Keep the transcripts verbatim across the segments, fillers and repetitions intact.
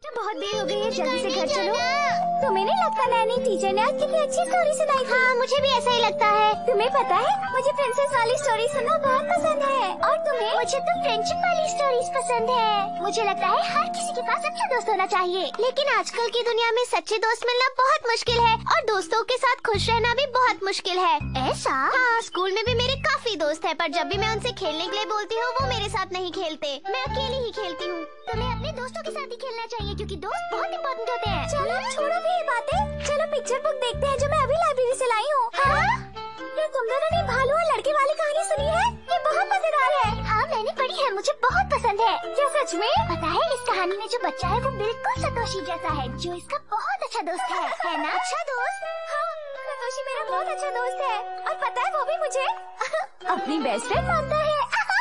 बहुत देर हो गई है, जल्दी से घर चलो। तुम्हें नहीं लगता नैनी टीचर ने आज कितनी अच्छी स्टोरी सुनाई थी? हाँ, मुझे भी ऐसा ही लगता है। तुम्हें पता है मुझे प्रिंसेस वाली स्टोरी सुनना बहुत पसंद है। और तुम्हें? मुझे तो फ्रेंडशिप वाली स्टोरीज पसंद है। मुझे लगता है हर किसी के पास अच्छा दोस्त होना चाहिए, लेकिन आजकल की दुनिया में सच्चे दोस्त मिलना बहुत मुश्किल है और दोस्तों के साथ खुश रहना भी बहुत मुश्किल है। ऐसा? हाँ, स्कूल में भी मेरे काफी दोस्त है, पर जब भी मैं उनसे खेलने के लिए बोलती हूँ वो मेरे साथ नहीं खेलते। मैं अकेली ही खेलती हूँ। तुम्हें अपने दोस्तों के साथ ही खेलना चाहिए क्योंकि दोस्त बहुत इम्पोर्टेंट होते हैं। चलो छोड़ो भी ये बातें, चलो पिक्चर बुक देखते हैं जो मैं अभी लाइब्रेरी से लाई हूँ। हाँ? क्या तुम दोनों ने भालू और लड़के वाली कहानी सुनी है? ये बहुत मजेदार है। हाँ, मैंने पढ़ी है, मुझे बहुत पसंद है। क्या सच में? पता है इस कहानी में जो बच्चा है वो बिल्कुल सतोशी जैसा है, जो इसका बहुत अच्छा दोस्त है, है ना? अच्छा दोस्त? हाँ, सतोशी मेरा बहुत अच्छा दोस्त है और पता है वो भी मुझे अपनी बेस्ट फ्रेंड मानता है।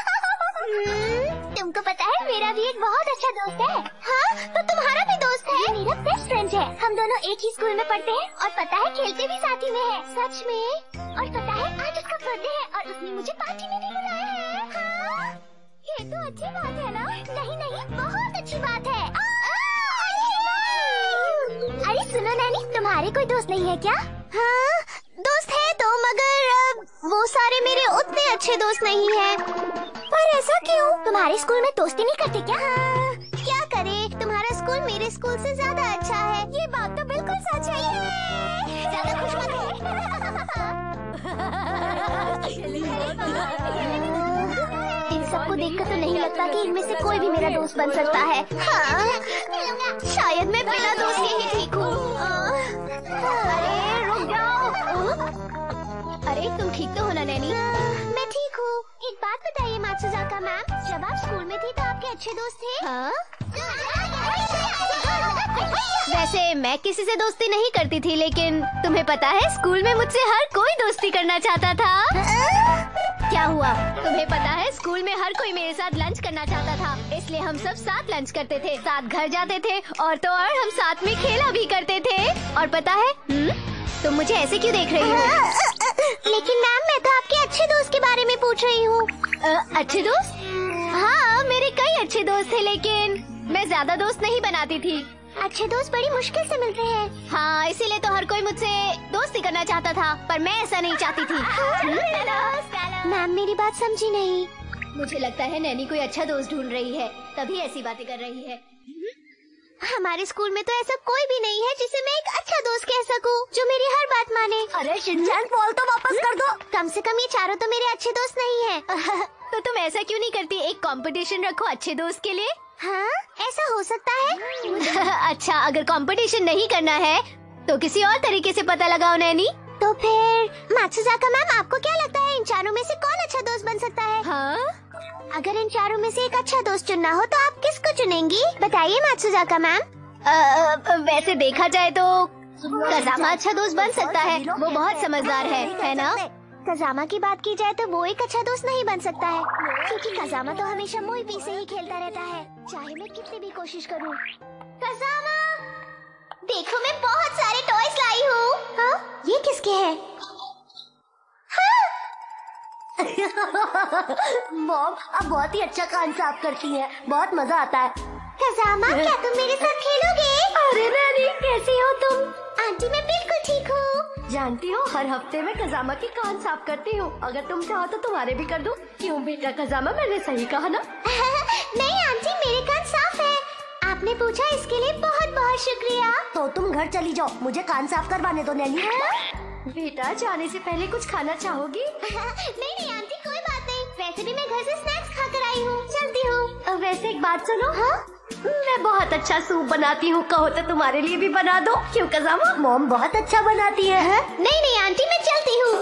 तुमको पता है मेरा भी एक बहुत अच्छा दोस्त है। हाँ, तो तुम्हारा भी दोस्त है? ये मेरा बेस्ट फ्रेंड है। हम दोनों एक ही स्कूल में पढ़ते हैं और पता है खेलते भी साथ ही में है। सच में? और पता है आज उसका बर्थडे है और उसने मुझे पार्टी में नहीं बुलाया है। हाँ? ये तो अच्छी बात है ना? नहीं नहीं, बहुत अच्छी बात है। अरे सुनो नैनी, तुम्हारे कोई दोस्त नहीं है क्या? हाँ, दोस्त है तो, मगर वो सारे मेरे उतने अच्छे दोस्त नहीं है। पर ऐसा क्यों? तुम्हारे स्कूल में दोस्ती नहीं करते क्या? हाँ, क्या करे, तुम्हारा स्कूल मेरे स्कूल से ज्यादा अच्छा है। ये बात तो बिल्कुल सच है। ज्यादा खुश मत हो। इन सबको देखकर तो नहीं लगता कि इनमें से कोई भी मेरा दोस्त बन सकता है। हाँ, शायद मैं बिना दोस्त के ही ठीक हूँ। अरे रुक जाओ। अरे तुम ठीक तो हो ना नैनी? मैं ठीक हूँ। एक बात बताइए मात्सुजाका मैम, जब आप स्कूल में थी तो आपके अच्छे दोस्त थे? हाँ? वैसे मैं किसी से दोस्ती नहीं करती थी, लेकिन तुम्हें पता है स्कूल में मुझसे हर कोई दोस्ती करना चाहता था। क्या हुआ? तुम्हें पता है स्कूल में हर कोई मेरे साथ लंच करना चाहता था, इसलिए हम सब साथ लंच करते थे, साथ घर जाते थे और तो और हम साथ में खेला भी करते थे। और पता है हुँ? तुम मुझे ऐसे क्यों देख रही हो? लेकिन मैम मैं तो आपके अच्छे दोस्त के बारे में पूछ रही हूँ। अच्छे दोस्त? हाँ, मेरे कई अच्छे दोस्त थे, लेकिन मैं ज्यादा दोस्त नहीं बनाती थी। अच्छे दोस्त बड़ी मुश्किल से मिलते हैं। हाँ, इसीलिए तो हर कोई मुझसे दोस्ती करना चाहता था, पर मैं ऐसा नहीं चाहती थी। मैम मेरी बात समझी नहीं। मुझे लगता है नैनी कोई अच्छा दोस्त ढूंढ रही है, तभी ऐसी बातें कर रही है। हमारे स्कूल में तो ऐसा कोई भी नहीं है जिसे मैं एक अच्छा दोस्त कह सकूं, जो मेरी हर बात माने। अरे शिनचैन, बॉल तो वापस कर दो। कम से कम ये चारों तो मेरे अच्छे दोस्त नहीं हैं। तो तुम ऐसा क्यों नहीं करती, एक कंपटीशन रखो अच्छे दोस्त के लिए? हाँ, ऐसा हो सकता है। अच्छा, अगर कंपटीशन नहीं करना है तो किसी और तरीके से पता लगाओ नैनी। तो फिर मात्सुजाका मैम, आपको क्या लगता है इन चारों में से कौन अच्छा दोस्त बन सकता है? हाँ? अगर इन चारों में से एक अच्छा दोस्त चुनना हो तो आप किसको चुनेंगी? बताइए मात्सुजाका मैम। वैसे देखा जाए तो कज़ामा अच्छा दोस्त बन सकता है, वो बहुत समझदार है, है ना? कज़ामा की बात की जाए तो वो एक अच्छा दोस्त नहीं बन सकता है, क्योंकि कज़ामा तो हमेशा मोईपी से ही खेलता रहता है, चाहे मैं कितनी भी कोशिश करूं। कज़ामा, देखो मैं बहुत सारे टॉयज लाई हूँ। हाँ? ये किसके हैं? मॉम, आप बहुत ही अच्छा कान साफ करती हैं, बहुत मजा आता है। कज़ामा, क्या तुम मेरे साथ खेलोगे? अरे नैनी, कैसी हो तुम? आंटी मैं बिल्कुल ठीक हूँ। जानती हो हर हफ्ते मैं कज़ामा की कान साफ करती हूँ, अगर तुम चाहो तो तुम्हारे भी कर दूँ। क्यों बेटा कज़ामा, मैंने सही कहा ना? नहीं आंटी, मेरे कान साफ है। आपने पूछा इसके लिए बहुत बहुत शुक्रिया। तो तुम घर चली जाओ, मुझे कान साफ करवाने दो नैनी। बेटा जाने से पहले कुछ खाना चाहोगी? नहीं नहीं आंटी, कोई बात नहीं, वैसे भी मैं घर से स्नैक्स खा कर आई हूँ, चलती हूँ। वैसे एक बात सुनो। हाँ? मैं बहुत अच्छा सूप बनाती हूँ, कहो तो तुम्हारे लिए भी बना दो। क्यों कज़ामा, मॉम बहुत अच्छा बनाती है, है? नहीं नहीं आंटी, मैं चलती हूँ।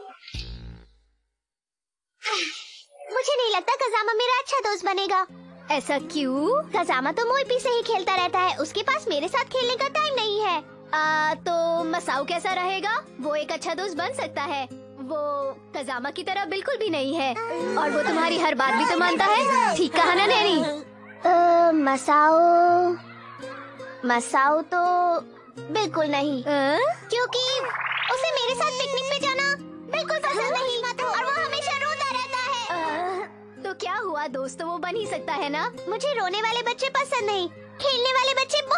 मुझे नहीं लगता कज़ामा मेरा अच्छा दोस्त बनेगा। ऐसा क्यों? कज़ामा तो मोईपी से ही खेलता रहता है, उसके पास मेरे साथ खेलने का टाइम नहीं है। आ, तो मसाओ कैसा रहेगा? वो एक अच्छा दोस्त बन सकता है, वो कज़ामा की तरह बिल्कुल भी नहीं है और वो तुम्हारी हर बात भी तो मानता है। ठीक कहा ना नैनी? मसाओ मसाओ तो बिल्कुल नहीं, आ? क्योंकि उसे मेरे साथ पिकनिक पे जाना बिल्कुल पसंद नहीं और वो हमेशा रोता रहता है। आ, तो क्या हुआ, दोस्त तो वो बन ही सकता है ना? मुझे रोने वाले बच्चे पसंद नहीं, खेलने वाले बच्चे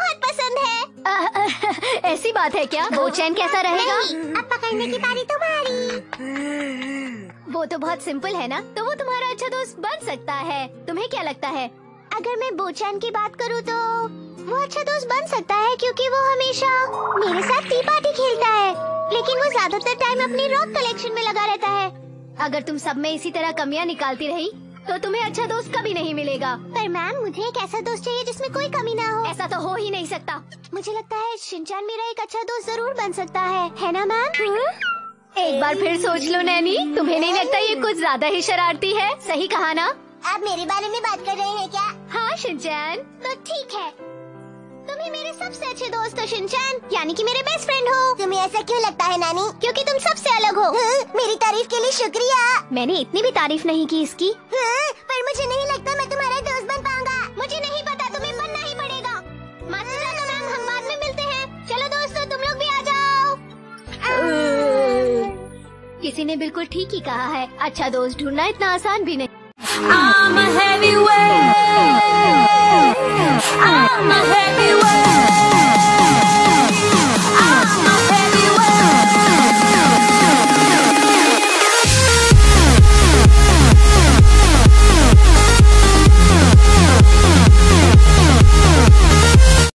ऐसी बात है क्या? बोचैन कैसा रहेगा? अब पकड़ने की बारी तुम्हारी। वो तो बहुत सिंपल है ना, तो वो तुम्हारा अच्छा दोस्त बन सकता है। तुम्हें क्या लगता है? अगर मैं बोचैन की बात करूँ तो वो अच्छा दोस्त बन सकता है, क्योंकि वो हमेशा मेरे साथ टी पार्टी खेलता है, लेकिन वो ज्यादातर टाइम अपनी रॉक कलेक्शन में लगा रहता है। अगर तुम सब में इसी तरह कमियां निकालती रही तो तुम्हें अच्छा दोस्त कभी नहीं मिलेगा। पर मैम, मुझे एक ऐसा दोस्त चाहिए जिसमें कोई कमी ना हो। ऐसा तो हो ही नहीं सकता। मुझे लगता है शिनचैन मेरा एक अच्छा दोस्त जरूर बन सकता है, है ना मैम? एक बार फिर सोच लो नैनी, तुम्हें नहीं लगता ये कुछ ज्यादा ही शरारती है? सही कहा ना? आप मेरे बारे में बात कर रहे हैं क्या? हाँ शिनचैन। तो ठीक है, तुम ही मेरे सबसे अच्छे दोस्त हो शिनचैन, यानी कि मेरे बेस्ट फ्रेंड हो। तुम्हें ऐसा क्यों लगता है नानी? क्योंकि तुम सबसे अलग हो। मेरी तारीफ के लिए शुक्रिया। मैंने इतनी भी तारीफ नहीं की इसकी। पर मुझे नहीं लगता मैं तुम्हारा दोस्त बन पाऊंगा। मुझे नहीं पता, तुम्हें बनना ही पड़ेगा। मात्सुजाका मैम, हम बाद में मिलते हैं। चलो दोस्तों, तुम लोग भी आ जाओ। किसी ने बिल्कुल ठीक ही कहा है, अच्छा दोस्त ढूंढना इतना आसान भी नहीं। I'm a heavyweight. I'm a heavyweight.